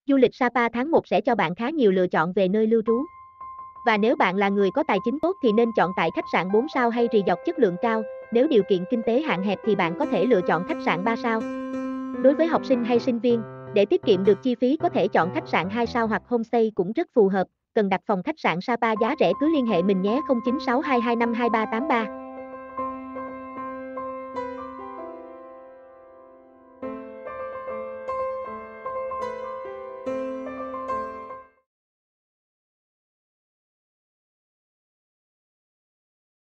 Du lịch Sapa tháng 1 sẽ cho bạn khá nhiều lựa chọn về nơi lưu trú. Và nếu bạn là người có tài chính tốt thì nên chọn tại khách sạn 4 sao hay resort chất lượng cao, nếu điều kiện kinh tế hạn hẹp thì bạn có thể lựa chọn khách sạn 3 sao. Đối với học sinh hay sinh viên, để tiết kiệm được chi phí có thể chọn khách sạn 2 sao hoặc homestay cũng rất phù hợp. Cần đặt phòng khách sạn Sapa giá rẻ cứ liên hệ mình nhé 0962252383.